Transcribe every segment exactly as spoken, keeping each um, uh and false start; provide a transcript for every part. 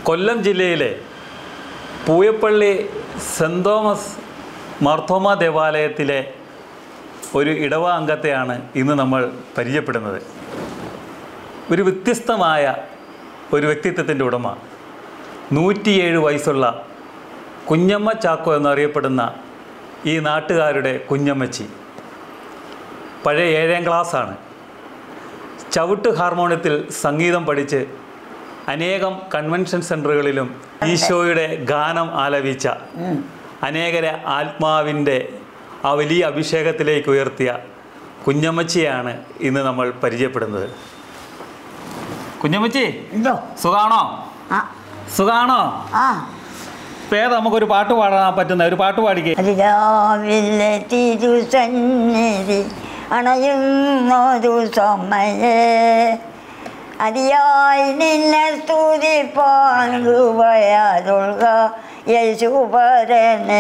കൊല്ലം ജില്ലയിലെ Pooyappally cent Thomas Marthoma ദേവാലയത്തിലെ ഒരു ഇടവ അംഗത്തെയാണ് ഇന്ന് നമ്മൾ പരിചയപ്പെടുന്നത്. ഒരു വ്യത്യസ്തമായ ഒരു വ്യക്തിത്വത്തിൻ്റെ ഉടമ, നൂറ്റിയേഴ് വയസ്സുള്ള കുഞ്ഞമ്മ ചാക്കോ എന്നറിയപ്പെടുന്ന ഈ നാട്ടുകാരുടെ കുഞ്ഞമ്മച്ചി. പഴയ ഏഴാം ക്ലാസ്സാണ്. ചവിട്ട് ഹാർമോണിയത്തിൽ സംഗീതം പഠിച്ച് അനേകം കൺവെൻഷൻ സെൻറ്ററുകളിലും ഈശോയുടെ ഗാനം ആലപിച്ച, അനേകരെ ആത്മാവിൻ്റെ ആ വലിയ അഭിഷേകത്തിലേക്ക് ഉയർത്തിയ കുഞ്ഞമ്മച്ചിയാണ് ഇന്ന് നമ്മൾ പരിചയപ്പെടുന്നത്. കുഞ്ഞമ്മച്ചി, സുഖാണോ? സുഖാണോ? പേര് നമുക്കൊരു പാട്ട് പാടാൻ പറ്റുന്ന ഒരു പാട്ട് പാടിക്കേ. രാവിലെ തിരുസന്നിധി അണയുന്നൊരു സമയേ അതിയായി നിന്നെ സ്തുതിപ്പാൻ കൃപയാരുൾക യേശുപരനെ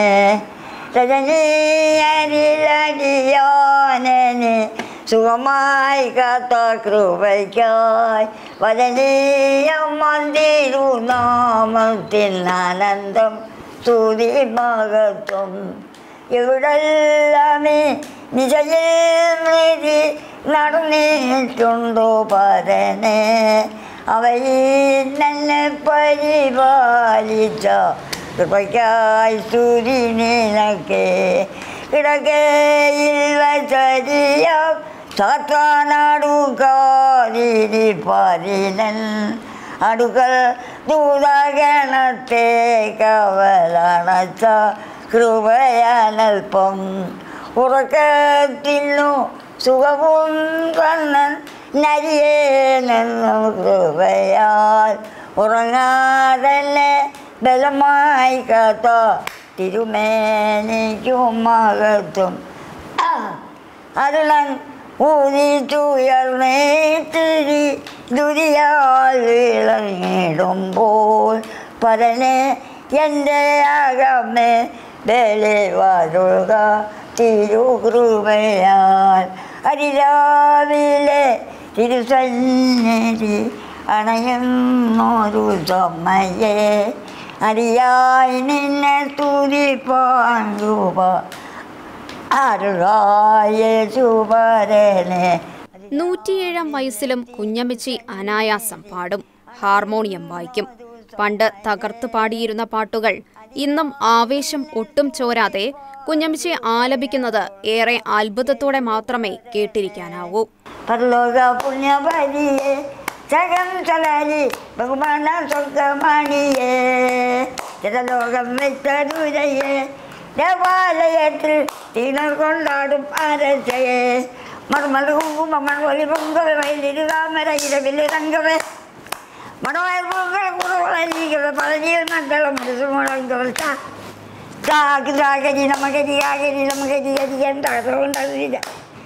രജനീയരിലടിയാനനെ സുഖമായി കാത്ത കൃപയ്ക്കായി വദനീയം മന്ദിരുനാമത്തിൽ ആനന്ദം സ്തുതി മഹത്വം ഇവിടെല്ലാമേ നിജയിൽ മൃതി നടന്നിട്ടുണ്ടോ പരനെ അവയിൽ തന്നെ പരിപാലിച്ച കൃപയ്ക്കായി സ്തുതി നിനക്കേ കിടക്കയിൽ വചരിയം സാത്താനടുക്കാരിരിപ്പരിനൻ അടുക്കൽ ദൂതഗണത്തെ കവലണച്ച കൃപയാനൽപ്പം ഉറക്കത്തിനു സുഖവും കണ്ണൻ നരിയേ നിന്നും കൃപയാൽ ഉറങ്ങാതന്നെ ബലമായി കാത്ത തിരുമേനിക്കും മഹത്വം അരുളൻ ഊതിച്ചുയർന്നേത്തിരി ദുരിയാൽ വിളങ്ങിടുമ്പോൾ പരനെ എൻ്റെ അകമേ ബലിവരുക തിരുകൃപയാൽ അതിരാവിലെ തിരുസന്നിധി അണയുന്നൊരു സമയേ അറിയായി നിന്നെ സ്തുതിപ്പാൻ രൂപ നൂറ്റിയേഴാം വയസ്സിലും കുഞ്ഞമ്മച്ചി അനായാസം പാടും, ഹാർമോണിയം വായിക്കും. പണ്ട് തകർത്ത് പാടിയിരുന്ന പാട്ടുകൾ ഇന്നും ആവേശം ഒട്ടും ചോരാതെ കുഞ്ഞമ്മച്ചി ആലപിക്കുന്നത് ഏറെ അത്ഭുതത്തോടെ മാത്രമേ കേട്ടിരിക്കാനാവൂ. ജഗം ചലരി ബഹുമാന സ്വർഗമണിയേ ജലലോകം വെച്ചരുരയേ ദേവാലയത്തിൽ തീണർ കൊണ്ടാടും അരച്ചയെ മറുമല കുങ്കുമങ്ങൾ ഒലി പൊങ്കൽ വയലിരുതാമര ഇരവിലെ തങ്കവേ മണവായ പൊങ്കൽ കുറവളരിക്കവേ പഴനിയിൽ മക്കളും മുഴുവൻ ചാക്ക് ചാകരി നമുക്കരി ആകരി നമുക്കരി അരിയാൻ തകർന്നുകൊണ്ടില്ല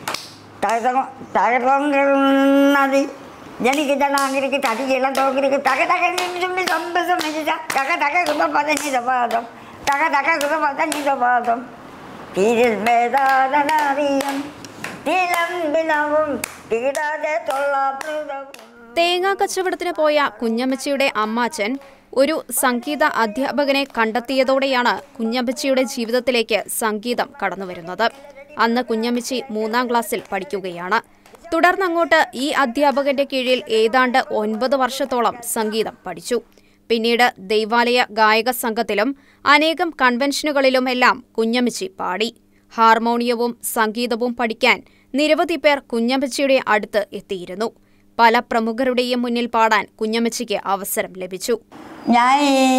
തകർന്നതി ജനിക്ക് ജനാങ്കിരിക്ക് തടിയിളം തോക്കിരിക്ക് തക തക നിമിഷം സംബസം തക തക കൃപ പതനിതപാദം തക തക കൃപ പതനിതപാദം തീരിൽ വേദാതനറിയം തീലം ബിലവും തീടാതെ തൊള്ളാപ്രദവും. തേങ്ങാ കച്ചവടത്തിന് പോയ കുഞ്ഞമ്മച്ചിയുടെ അമ്മാച്ചൻ ഒരു സംഗീത അധ്യാപകനെ കണ്ടെത്തിയതോടെയാണ് കുഞ്ഞമ്മച്ചിയുടെ ജീവിതത്തിലേക്ക് സംഗീതം കടന്നുവരുന്നത്. അന്ന് കുഞ്ഞമ്മച്ചി മൂന്നാം ക്ലാസ്സിൽ പഠിക്കുകയാണ്. തുടർന്നങ്ങോട്ട് ഈ അധ്യാപകന്റെ കീഴിൽ ഏതാണ്ട് ഒൻപത് വർഷത്തോളം സംഗീതം പഠിച്ചു. പിന്നീട് ദൈവാലയ ഗായക സംഘത്തിലും അനേകം കൺവെൻഷനുകളിലുമെല്ലാം കുഞ്ഞമ്മച്ചി പാടി. ഹാർമോണിയവും സംഗീതവും പഠിക്കാൻ നിരവധി പേർ കുഞ്ഞമ്മച്ചിയുടെ അടുത്ത് എത്തിയിരുന്നു. പല പ്രമുഖരുടെയും മുന്നിൽ പാടാൻ കുഞ്ഞമ്മച്ചിക്ക് അവസരം ലഭിച്ചു. ഞാൻ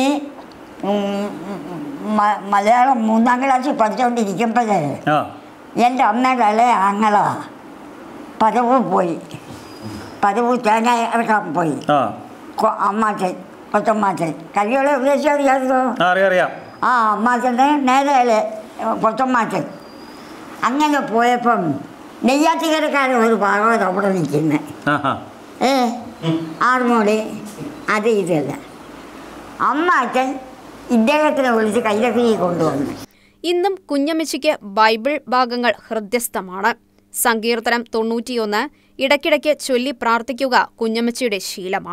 മലയാളം മൂന്നാം ക്ലാസ്സിൽ പഠിച്ചുകൊണ്ടിരിക്കുമ്പോഴേ എൻ്റെ അമ്മയുടെ ഇളയ ആങ്ങള പരവ് പോയി പരവ് തേങ്ങ ഇറക്കാൻ പോയി. അമ്മാച്ചൻ കൊച്ചമ്മാച്ചൻ കല്യാണം ഉപദേശിച്ചാൽ അറിയാമോ? ആ അമ്മാച്ചൻ്റെ നേരെ കൊച്ചമ്മാച്ചൻ. അങ്ങനെ പോയപ്പം നെയ്യാറ്റിക്കരക്കാരൻ ഒരു ഭാഗവത് അവിടെ നിൽക്കുന്നത് ഏ ആറുമോളി അത് ഇതല്ല. അമ്മാച്ചൻ ഇദ്ദേഹത്തിനെ വിളിച്ച് കൈലക്കി കൊണ്ടുവന്നു. ഇന്നും കുഞ്ഞമ്മച്ചിക്ക് ബൈബിൾ ഭാഗങ്ങൾ ഹൃദ്യസ്ഥമാണ്. സങ്കീർത്തനം തൊണ്ണൂറ്റിയൊന്ന് ഇടയ്ക്കിടയ്ക്ക് ചൊല്ലി പ്രാർത്ഥിക്കുക കുഞ്ഞമ്മച്ചിയുടെ ശീലമാണ്.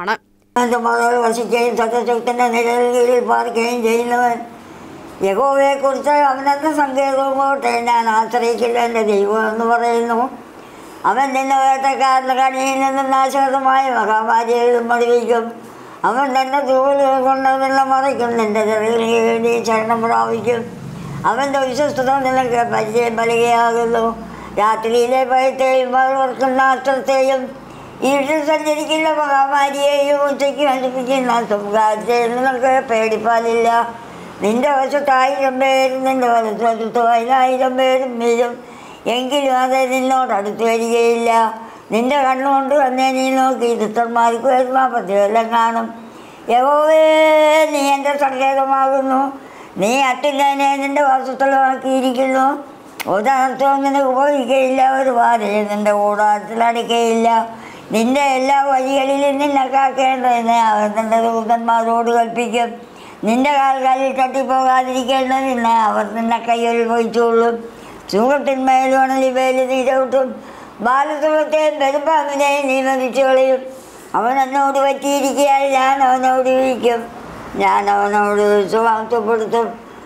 എൻ്റെ മകൾ വസിക്കുകയും സത്യശക്തിൻ്റെ നിഴലിൽ പാർക്കുകയും ചെയ്യുന്നവൻ യഹോവയെക്കുറിച്ച് അവനെന്ന സങ്കേതവും കോട്ടെ ഞാൻ ആശ്രയിക്കില്ല എൻ്റെ ദൈവം എന്ന് പറയുന്നു. അവൻ നിന്നെ വേട്ടക്കാരൻ്റെ കണിയിൽ നിന്നും നാശകരമായ മഹാമാരികളിലും മടിവിക്കും. അവൻ തന്നെ തൂവലുകൾ കൊണ്ട് നിന്നെ മറയ്ക്കും. നിൻ്റെ ചെറിയ ശരണം പ്രാപിക്കും. അവൻ്റെ വിശ്വസ്തത നിനക്ക് പരിചയം പലകയാകുന്നു. രാത്രിയിലെ ഭയത്തെയും മകളവർക്കുന്ന അസ്ത്രത്തെയും ഇരുട്ടിൽ സഞ്ചരിക്കുന്ന മഹാമാരിയെയും ഉച്ചയ്ക്ക് നശിപ്പിക്കുന്ന സംഘാരത്തെയും നിനക്ക് പേടിപ്പാലില്ല. നിന്റെ വശത്ത് ആയിരം പേരും നിന്റെ വലത്ത് അതിനായിരം പേരും വീഴും, എങ്കിലും അത് നിന്നോട് അടുത്ത് വരികയില്ല. നിന്റെ കണ്ണുകൊണ്ട് തന്നെ നീ നോക്കി ദുഷ്ടന്മാർക്ക് വരുന്ന പതിവെല്ലാം കാണും. യഹോവേ, നീ എൻ്റെ സങ്കേതമാകുന്നു. നീ അത്യുന്നതനെ നിന്റെ വാസസ്ഥലമാക്കിയിരിക്കുന്നു. ഒരർത്ഥവും നിനക്ക് ഉപയോഗിക്കുകയില്ല, ഒരു വാരയും നിന്റെ കൂടാരത്തിൽ അടയ്ക്കുകയില്ല. നിന്റെ എല്ലാ വഴികളിലും നിന്നെ കാക്കേണ്ടതിന് അവർ നിന്റെ ദൂതന്മാരോട് കൽപ്പിക്കും. നിന്റെ കാൽക്കാലിൽ തട്ടിപ്പോകാതിരിക്കേണ്ടതിന് അവർ നിന്നെ കയ്യിൽ വഹിച്ചുകൊള്ളും. ചൂടത്തിന്മേലും അണലിമേലും നീ ചവിട്ടും. ബാലസുഖത്തെയും പെരുമ്പാമ്പിനെയും നീ മരിച്ചു കളയും. അവൻ എന്നോട് പറ്റിയിരിക്കാൻ ഞാൻ അവനോട് ഇരിക്കും. ഞാൻ അവനോട് സുഖപ്പെടുത്തും.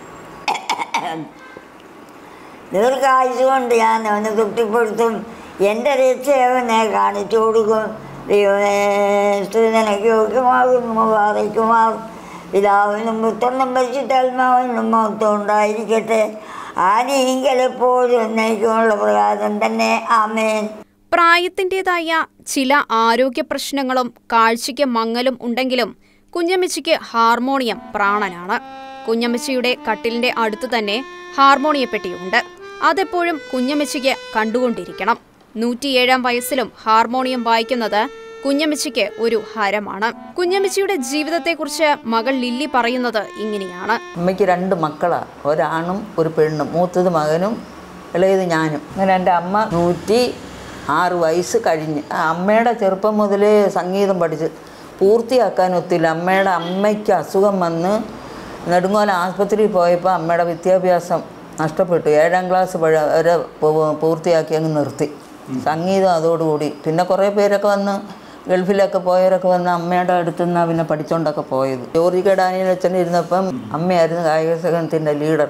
ദീർഘായുസ് കൊണ്ട് ഞാൻ അവനെ തൃപ്തിപ്പെടുത്തും. എൻ്റെ രക്ഷ അവനെ കാണിച്ചു കൊടുക്കും. ദൈവമേ, നിനക്ക് യോഗ്യമാകുന്നു. വാറയ്ക്കുമാർ പിതാവിനും പുത്രനും പരിശുദ്ധാത്മാവിനും മഹത്വം ഉണ്ടായിരിക്കട്ടെ. ആദിയിൽ എപ്പോഴും എന്നേക്കുമുള്ള പ്രകാരം തന്നെ. ആമേൻ. പ്രായത്തിൻ്റെതായ ചില ആരോഗ്യ പ്രശ്നങ്ങളും കാഴ്ചയ്ക്ക് മങ്ങലും ഉണ്ടെങ്കിലും കുഞ്ഞമ്മച്ചിക്ക് ഹാർമോണിയം പ്രാണനാണ്. കുഞ്ഞമ്മച്ചിയുടെ കട്ടിലിന്റെ അടുത്ത് തന്നെ ഹാർമോണിയപ്പെട്ടിയുണ്ട്. അതെപ്പോഴും കുഞ്ഞമ്മച്ചിക്ക് കണ്ടുകൊണ്ടിരിക്കണം. നൂറ്റിയേഴാം വയസ്സിലും ഹാർമോണിയം വായിക്കുന്നത് കുഞ്ഞമ്മച്ചിക്ക് ഒരു ഹരമാണ്. കുഞ്ഞമ്മച്ചിയുടെ ജീവിതത്തെക്കുറിച്ച് മകൾ ലില്ലി പറയുന്നത് ഇങ്ങനെയാണ്. അമ്മയ്ക്ക് രണ്ട് മക്കളാണ്, ഒരാണും ഒരു പെണ്ണും. മൂത്തത് മകനും ഇളയത് ഞാനും. അങ്ങനെ എൻ്റെ അമ്മ നൂറ്റി ആറ് വയസ്സ് കഴിഞ്ഞ്. അമ്മയുടെ ചെറുപ്പം മുതലേ സംഗീതം പഠിച്ച് പൂർത്തിയാക്കാൻ ഒത്തില്ല. അമ്മയുടെ അമ്മയ്ക്ക് അസുഖം വന്ന് നെടുങ്ങോല ആസ്പത്രിയിൽ പോയപ്പോൾ അമ്മയുടെ വിദ്യാഭ്യാസം നഷ്ടപ്പെട്ടു. ഏഴാം ക്ലാസ് വരെ പൂർത്തിയാക്കി അങ്ങ് നിർത്തി സംഗീതം. അതോടുകൂടി പിന്നെ കുറേ പേരൊക്കെ വന്ന് ഗൾഫിലൊക്കെ പോയവരൊക്കെ വന്ന് അമ്മയുടെ അടുത്ത് നിന്നാണ് പിന്നെ പഠിച്ചുകൊണ്ടൊക്കെ പോയത്. ജോർജ് കെ ഡാനിയൽ അച്ഛൻ ഇരുന്നപ്പം അമ്മയായിരുന്നു ഗായക സംഘത്തിൻ്റെ ലീഡർ.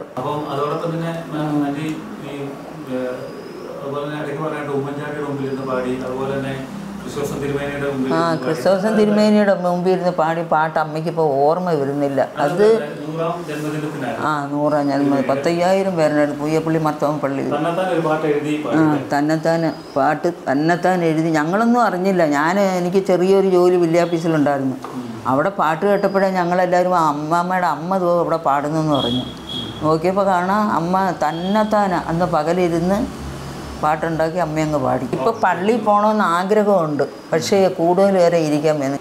ആ ക്രിസ്തോസൻ തിരുമേനിയുടെ മുമ്പിൽ ഇരുന്ന് പാടി പാട്ട് അമ്മയ്ക്ക് ഇപ്പോൾ ഓർമ്മ വരുന്നില്ല. അത് ആ നൂറാം ജന്മ പത്തയ്യായിരം പേരുടെ പൂയപ്പള്ളി മർത്തോം പള്ളി ആ തന്നെത്താൻ പാട്ട് തന്നെത്താൻ എഴുതി. ഞങ്ങളൊന്നും അറിഞ്ഞില്ല. ഞാൻ എനിക്ക് ചെറിയൊരു ജോലി വില്ലേജീസിലുണ്ടായിരുന്നു. അവിടെ പാട്ട് കേട്ടപ്പോഴേ ഞങ്ങളെല്ലാവരും അമ്മമ്മയുടെ അമ്മ തോ അവിടെ പാടുന്നെന്ന് പറഞ്ഞു. നോക്കിയപ്പോൾ കാണാം അമ്മ തന്നെത്താൻ അന്ന് പകലിരുന്ന് പാട്ടുണ്ടാക്കി അമ്മയങ്ങ് പാടി. ഇപ്പൊ പള്ളിയിൽ പോകണമെന്ന് ആഗ്രഹമുണ്ട്, പക്ഷേ കൂടുതൽ വരെ ഇരിക്കാൻ വേണം.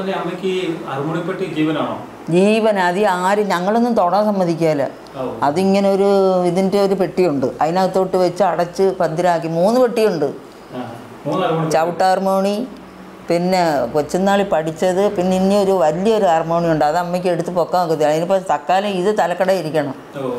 ജീവൻ അത് ആരും ഞങ്ങളൊന്നും തൊടാൻ സമ്മതിക്കാല. അതിങ്ങനെ ഒരു ഇതിൻ്റെ ഒരു പെട്ടിയുണ്ട്, അതിനകത്തോട്ട് വെച്ച് അടച്ച് പന്തിരാക്കി. മൂന്ന് പെട്ടിയുണ്ട്. ചവിട്ട് ഹാർമോണി, പിന്നെ കൊച്ചുനാളി പഠിച്ചത്, പിന്നെ ഇനി ഒരു വലിയൊരു ഹാർമോണി ഉണ്ട്. അത് അമ്മയ്ക്ക് എടുത്ത് പൊക്കാൻ നോക്കത്തില്ല. അതിനിപ്പോൾ തക്കാലം ഇത് തലക്കട ഇരിക്കണം.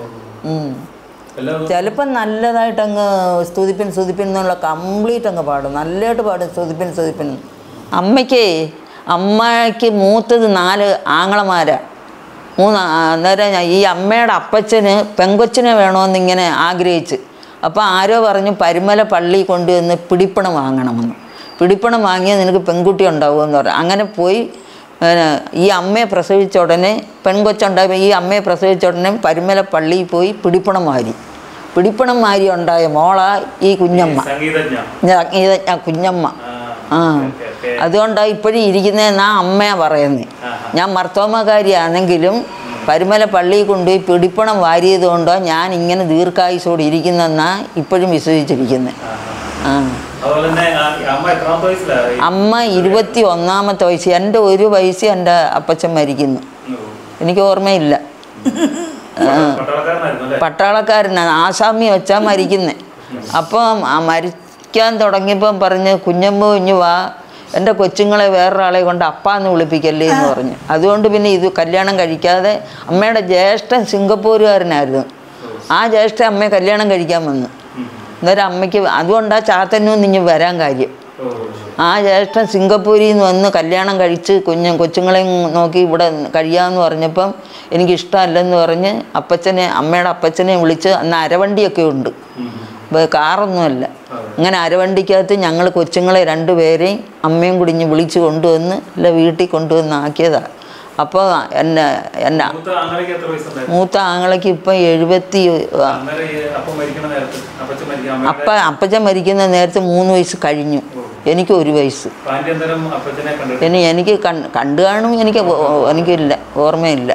ചിലപ്പോൾ നല്ലതായിട്ട് അങ്ങ് സ്തുതിപ്പിൻ സ്തുതിപ്പിൻ എന്നുള്ള കംപ്ലീറ്റ് അങ്ങ് പാടും. നല്ലതായിട്ട് പാടും സ്തുതിപ്പിൻ സ്തുതിപ്പിൻ. അമ്മയ്ക്ക് അമ്മയ്ക്ക് മൂത്തത് നാല് ആങ്ങളമാരാ. മൂന്ന് അന്നേരം ഈ അമ്മയുടെ അപ്പച്ചന് പെങ്കൊച്ചിനെ വേണമെന്നിങ്ങനെ ആഗ്രഹിച്ച്. അപ്പോൾ ആരോ പറഞ്ഞു പരിമല പള്ളി കൊണ്ടുവന്ന് പിടിപ്പണം വാങ്ങണമെന്ന്. പിടിപ്പണം വാങ്ങിയാൽ നിനക്ക് പെൺകുട്ടി ഉണ്ടാവുമെന്ന് പറഞ്ഞു. അങ്ങനെ പോയി ഈ അമ്മയെ പ്രസവിച്ച ഉടനെ പെൺകൊച്ചുണ്ടായപ്പോൾ ഈ അമ്മയെ പ്രസവിച്ച ഉടനെ പരിമല പള്ളിയിൽ പോയി പിടിപ്പണം മാരി. പിടിപ്പണം മാരി ഉണ്ടായ മോള ഈ കുഞ്ഞമ്മ, സംഗീതജ്ഞ കുഞ്ഞമ്മ. ആ അതുകൊണ്ടാണ് ഇപ്പോഴും ഇരിക്കുന്നതെന്നാ അമ്മയാ പറയുന്നത്. ഞാൻ മർത്തോമക്കാരിയാണെങ്കിലും പരിമല പള്ളിയിൽ കൊണ്ടുപോയി പിടിപ്പണം വാരിയത് കൊണ്ടാണ് ഞാൻ ഇങ്ങനെ ദീർഘായുസോടെ ഇരിക്കുന്നതെന്നാ ഇപ്പോഴും വിശ്വസിച്ചിരിക്കുന്നത്. ആ അമ്മ ഇരുപത്തി ഒന്നാമത്തെ വയസ്സ്. എൻ്റെ ഒരു വയസ്സ് എൻ്റെ അപ്പച്ചൻ മരിക്കുന്നു. എനിക്ക് ഓർമ്മയില്ല. പട്ടാളക്കാരനാണ്, ആസാമി വെച്ചാൽ മരിക്കുന്നത്. അപ്പം മരിക്കാൻ തുടങ്ങിയപ്പം പറഞ്ഞ് കുഞ്ഞമ്മ കുഞ്ഞു വാ, എൻ്റെ കൊച്ചുങ്ങളെ വേറൊരാളെ കൊണ്ട് അപ്പാന്ന് വിളിപ്പിക്കല്ലേ എന്ന് പറഞ്ഞു. അതുകൊണ്ട് പിന്നെ ഇത് കല്യാണം കഴിക്കാതെ അമ്മയുടെ ജ്യേഷ്ഠൻ സിംഗപ്പൂരുകാരനായിരുന്നു. ആ ജ്യേഷ്ഠൻ അമ്മയെ കല്യാണം കഴിക്കാൻ വന്നു. അന്നേരം അമ്മയ്ക്ക് അതുകൊണ്ടാണ് ചാത്തന്നൂന്ന് ഇഞ്ഞ് വരാൻ കാര്യം. ആ ജ്യേഷ്ഠൻ സിംഗപ്പൂരിൽ നിന്ന് വന്ന് കല്യാണം കഴിച്ച് കുഞ്ഞു കൊച്ചുങ്ങളെയും നോക്കി ഇവിടെ കഴിയാമെന്ന് പറഞ്ഞപ്പം എനിക്കിഷ്ടമല്ലെന്ന് പറഞ്ഞ് അപ്പച്ചനെ അമ്മയുടെ അപ്പച്ചനെ വിളിച്ച് അന്ന് അരവണ്ടിയൊക്കെ ഉണ്ട്, കാറൊന്നുമല്ല. അങ്ങനെ അരവണ്ടിക്കകത്ത് ഞങ്ങൾ കൊച്ചുങ്ങളെ രണ്ടുപേരെയും അമ്മയും കുടിഞ്ഞ് വിളിച്ച് കൊണ്ടുവന്ന് അല്ല വീട്ടിൽ കൊണ്ടുവന്ന് ആക്കിയതാണ്. അപ്പോൾ എന്നെ എന്നെ മൂത്ത ആങ്ങളയ്ക്ക് ഇപ്പം എഴുപത്തി അപ്പ അപ്പച്ചൻ മരിക്കുന്ന നേരത്തെ മൂന്ന് വയസ്സ് കഴിഞ്ഞു, എനിക്ക് ഒരു വയസ്സ്. ഇനി എനിക്ക് കണ്ടു കാണും, എനിക്ക് എനിക്കില്ല, ഓർമ്മയില്ല.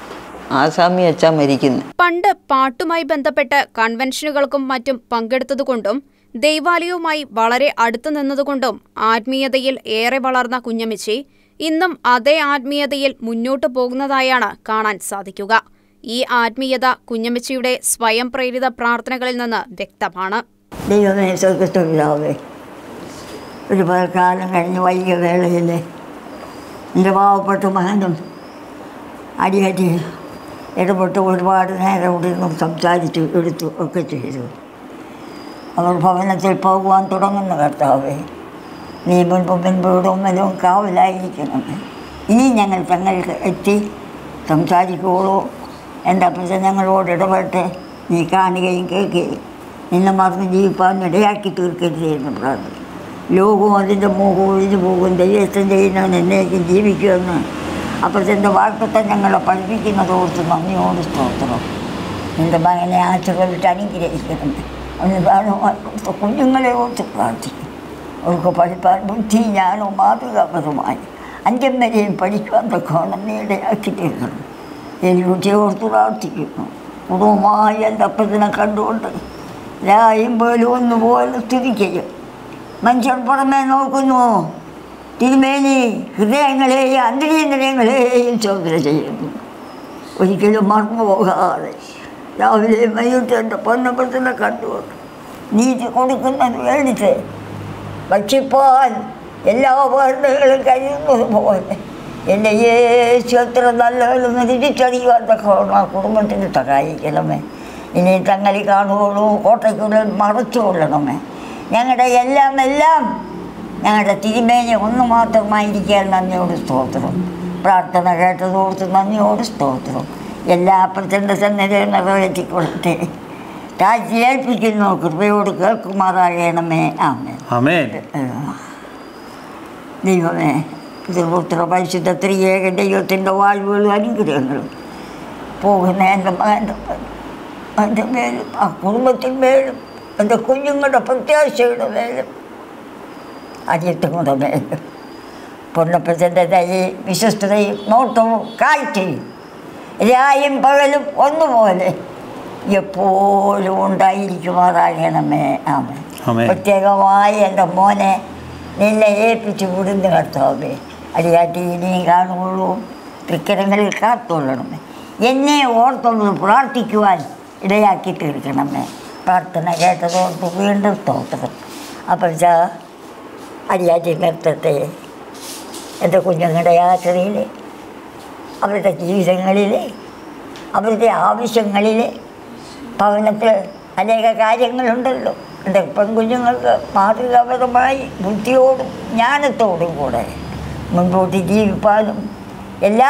ആസാമി അച്ഛാ മരിക്കുന്നു. പണ്ട് പാട്ടുമായി ബന്ധപ്പെട്ട് കൺവെൻഷനുകൾക്കും മറ്റും പങ്കെടുത്തതുകൊണ്ടും ദൈവാലയവുമായി വളരെ അടുത്തു നിന്നതുകൊണ്ടും ആത്മീയതയിൽ ഏറെ വളർന്ന കുഞ്ഞമ്മച്ചി ഇന്നും അതേ ആത്മീയതയിൽ മുന്നോട്ടു പോകുന്നതായാണ് കാണാൻ സാധിക്കുക. ഈ ആത്മീയത കുഞ്ഞമ്മച്ചിയുടെ സ്വയം പ്രേരിത പ്രാർത്ഥനകളിൽ നിന്ന് വ്യക്തമാണ്. ദൈവമേ, സ്വർഗ്ഗസ്ഥപിതാവേ, ഒരുപാട് കാലം കഴിഞ്ഞ് വൈകിയ വേളയിൽ എൻ്റെ പാവപ്പെട്ട മകനും അടിയടി ഇടപെട്ട് ഒരുപാട് നേരം ഇവിടെ നിന്നും സംസാരിച്ചു എടുത്തു ഒക്കെ ചെയ്തു. അവർ ഭവനത്തിൽ പോകുവാൻ തുടങ്ങുന്ന കർത്താവേ, നീ മുൻപും മുൻപോടും മലും കാവലായിരിക്കണമേ. ഇനി ഞങ്ങൾ തങ്ങൾക്ക് എത്തി സംസാരിക്കുകയുള്ളൂ. എൻ്റെ അപ്പച്ചൻ ഞങ്ങളോട് ഇടപെട്ട് നീ കാണുകയും കേൾക്കുകയും നിന്നെ മറന്ന് ജീവിപ്പാൻ ഇടയാക്കി തീർക്കരുത് എന്ന് പ്രാർത്ഥിക്കും. ലോകവും അതിൻ്റെ മോഹവും ഒഴിഞ്ഞു പോകും, ദൈവം ചെയ്യുന്നവൻ എന്നേക്കും ജീവിക്കുമെന്ന് അപ്പച്ചൻ്റെ വാഴ്ത്തത്തെ ഞങ്ങളെ പഠിപ്പിക്കുന്നതോർത്ത് നന്ദിയോട് സ്തോത്രം. എൻ്റെ മകനെ ആശീർവദിച്ച് അനുഗ്രഹിക്കണമേ. അവന് ദാനമായി കൊടുത്ത കുഞ്ഞുങ്ങളെ ഓർത്ത് പ്രാർത്ഥിക്കും. അവർക്ക് പഠിപ്പാൻ ബുദ്ധി ഞാനോ മാതൃകാപരമായി അഞ്ചം വരെയും പഠിക്കാൻ തക്കോണം നീ ഇടയാക്കി തീർക്കണം. എനിക്ക് ഓർത്ത് പ്രാർത്ഥിക്കുന്നു. കുടുംബമായി എൻ്റെ അപ്പത്തിനെ കണ്ടുകൊണ്ട് രായും പോലും ഒന്നുപോലെ സ്തുതിക്കുകയും മനുഷ്യർ പുറമേ നോക്കുന്നു, തിരുമേനി ഹൃദയങ്ങളെയും അന്തരീന്ദ്രിയങ്ങളെയും ചോദ്യം ചെയ്യുന്നു. ഒരിക്കലും മറന്നു പോകാതെ രാവിലെ വൈകിട്ട് എൻ്റെ പൊന്നപ്പത്തിനെ കണ്ടുകൊണ്ട് നീതി കൊടുക്കുന്നത് മേടിച്ച് ഭക്ഷിപ്പാൻ എല്ലാ വാർത്തകളും കഴിയുന്നത് പോലെ എൻ്റെ യേശു എത്ര നല്ലതെന്ന് തിരിച്ചറിയുവാൻ തക്കോണം ആ കുടുംബത്തിന് സഹായിക്കണമേ. ഇനി തങ്ങളിൽ കാണുകയുള്ളൂ, കോട്ടയ്ക്കുള്ളിൽ മറച്ചുകൊള്ളണമേ. ഞങ്ങളുടെ എല്ലാം എല്ലാം ഞങ്ങളുടെ തിരുമേനി ഒന്ന് മാത്രമായിരിക്കാൻ നന്ദിയോട് സ്തോത്രം. പ്രാർത്ഥന കേട്ടതോർത്ത് നന്ദിയോട് സ്തോത്രം. എല്ലാ പ്രചണ്ഡ സന്നിധിയും നിറവേറ്റിക്കൊള്ളട്ടെ. താഴ്ച ഏൽപ്പിക്കുന്നു, കൃപയോട് കേൾക്കുമാറാകണമേ. ആമേൻ. ആമേൻ. ദൈവമേ, പിതൃപുത്ര പരിശുദ്ധ ത്രിയേക ദൈവത്തിൻ്റെ വാഴ്വുകളും അനുഗ്രഹങ്ങളും പോകുന്ന എൻ്റെ മകൻ്റെ എൻ്റെ മേലും ആ കുടുംബത്തിന്മേലും എൻ്റെ കുഞ്ഞുങ്ങളുടെ പ്രത്യാശയുടെ മേലും അടിയത്തുങ്ങളുടെ മേലും പൊന്നപ്പച്ചൻ്റെ ദയയും വിശ്വസ്തതയും നോട്ടവും കാഴ്ചയും രായും പകലും ഒന്നുപോലെ എപ്പോഴും ഉണ്ടായിരിക്കുമാറാകണമേ. ആമേൻ. പ്രത്യേകമായി എൻ്റെ മോനെ നിന്നെ ഏൽപ്പിച്ച് വിടുന്ന കർത്താവേ, അടിയാറ്റി ഇനിയും കാണുകയുള്ളൂ, തൃക്കരങ്ങളിൽ കാത്തുകൊള്ളണമേ. എന്നെ ഓർത്തൊന്ന് പ്രാർത്ഥിക്കുവാൻ ഇടയാക്കി തീർക്കണമേ. പ്രാർത്ഥന കേട്ടതോർത്ത് വീണ്ടും സ്തോത്രം. അപ്പം അടിയാറ്റി നൃത്തത്തെ എൻ്റെ കുഞ്ഞുങ്ങളുടെ യാത്രയിൽ, അവരുടെ ജീവിതങ്ങളിൽ, അവരുടെ ആവശ്യങ്ങളിൽ, ഭവനത്തിൽ അനേക കാര്യങ്ങളുണ്ടല്ലോ. എൻ്റെ പെൺകുഞ്ഞുങ്ങൾക്ക് മാതൃകാപരമായി ബുദ്ധിയോടും ജ്ഞാനത്തോടും കൂടെ മുൻപോട്ട് ജീവിപ്പാനും എല്ലാ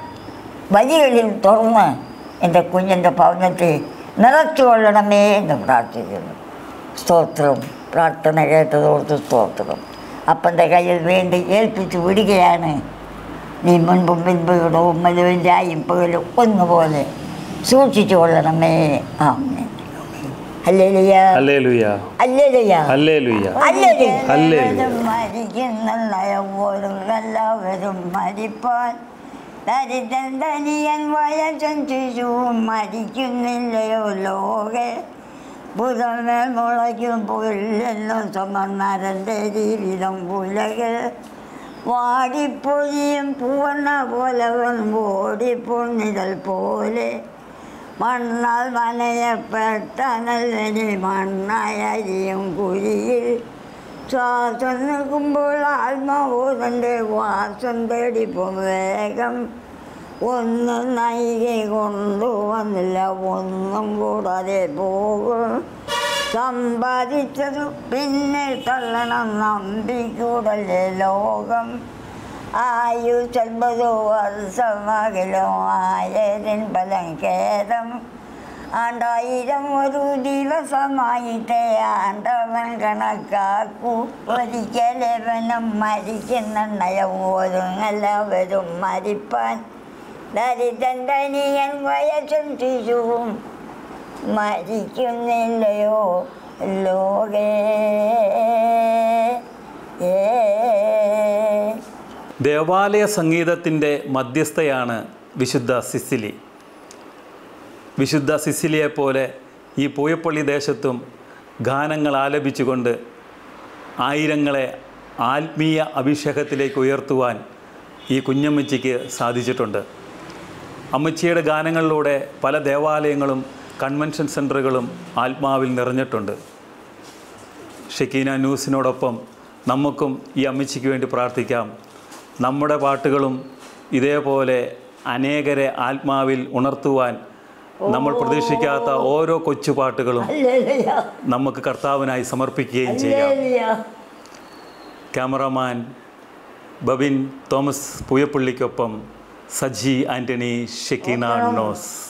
വഴികളിൽ തുറന്ന് എൻ്റെ കുഞ്ഞിൻ്റെ ഭവനത്തെ നിറച്ചു കൊള്ളണമേ എന്ന് പ്രാർത്ഥിക്കുന്നു. സ്തോത്രം. പ്രാർത്ഥന കേട്ടതോർത്ത് സ്തോത്രം. അപ്പൻ്റെ കയ്യിൽ വേണ്ടി ഏൽപ്പിച്ച് വിടുകയാണ്. നീ മുൻപും പിൻപുകളുടെ ഉമ്മലും രായും പകലും ഒന്നുപോലെ സൂക്ഷിച്ചു കൊള്ളണമേ. ആമേൻ. ഹല്ലേലൂയ, ഹല്ലേലൂയ, ഹല്ലേലൂയ, ഹല്ലേലൂയ, ഹല്ലേലൂയ. മരിക്കുന്നവരും എല്ലാവരും മരിപ്പാൻ, ദരിദ്രൻ ധനിയൻ വയസ്സൻ ശിശുവും മരിക്കുന്നില്ലയോ ലോകെ. ബുധമേൽ മുളയ്ക്കും പുല്ലെന്നും സമർണരൻ്റെ ജീവിതം പുലകൾ വാടിപ്പൊഴിയും പൂവണ്ണ പോലവൻ ഓടിപ്പൊന്നിതൽ പോലെ. മണ്ണാൽ മനയപ്പെട്ടനല്ലി മണ്ണായരിയും കുഴിയിൽ ശ്വാസം നിൽക്കുമ്പോൾ ആത്മബോധൻ്റെ വാസം തേടിപ്പം വേഗം. ഒന്നും നൈകെ കൊണ്ടുവന്നില്ല, ഒന്നും കൂടാതെ പോകും. സമ്പാദിച്ചതു പിന്നെ തള്ളണം നമ്പിക്കൂടല്ലേ ലോകം. ആയുസൽപതോ വർഷമകലോ ആയതിൻ ഫലം ഖേദം. ആണ്ടായിരം ഒരു ദിവസമായിട്ടേ ആണ്ടവൻ കണക്കാക്കൂ. ഒരിക്കലവനും മരിക്കുന്ന നയം പോലും എല്ലാവരും മരിപ്പാൻ. ദരിദ്രനിയൻ വയസ്സും ശിശുവും മരിക്കുന്നില്ലയോ ലോകേ. ദേവാലയ സംഗീതത്തിൻ്റെ മധ്യസ്ഥയാണ് വിശുദ്ധ സിസിലി. വിശുദ്ധ സിസിലിയെപ്പോലെ ഈ പൂയപ്പള്ളി ദേശത്തും ഗാനങ്ങൾ ആലപിച്ചുകൊണ്ട് ആയിരങ്ങളെ ആത്മീയ അഭിഷേകത്തിലേക്ക് ഉയർത്തുവാൻ ഈ കുഞ്ഞമ്മച്ചിക്ക് സാധിച്ചിട്ടുണ്ട്. അമ്മച്ചിയുടെ ഗാനങ്ങളിലൂടെ പല ദേവാലയങ്ങളും കൺവെൻഷൻ സെൻറ്ററുകളും ആത്മാവിൽ നിറഞ്ഞിട്ടുണ്ട്. ഷെക്കീന ന്യൂസിനോടൊപ്പം നമുക്കും ഈ അമ്മച്ചിക്ക് വേണ്ടി പ്രാർത്ഥിക്കാം. നമ്മുടെ പാട്ടുകളും ഇതേപോലെ അനേകരെ ആത്മാവിൽ ഉണർത്തുവാൻ നമ്മൾ പ്രതീക്ഷിക്കാത്ത ഓരോ കൊച്ചു പാട്ടുകളും നമുക്ക് കർത്താവിനായി സമർപ്പിക്കുകയും ചെയ്യാം. ക്യാമറാമാൻ ബബിൻ തോമസ് പൂയപ്പള്ളിക്കൊപ്പം സജി ആൻ്റണി, ഷെക്കീന ന്യൂസ്.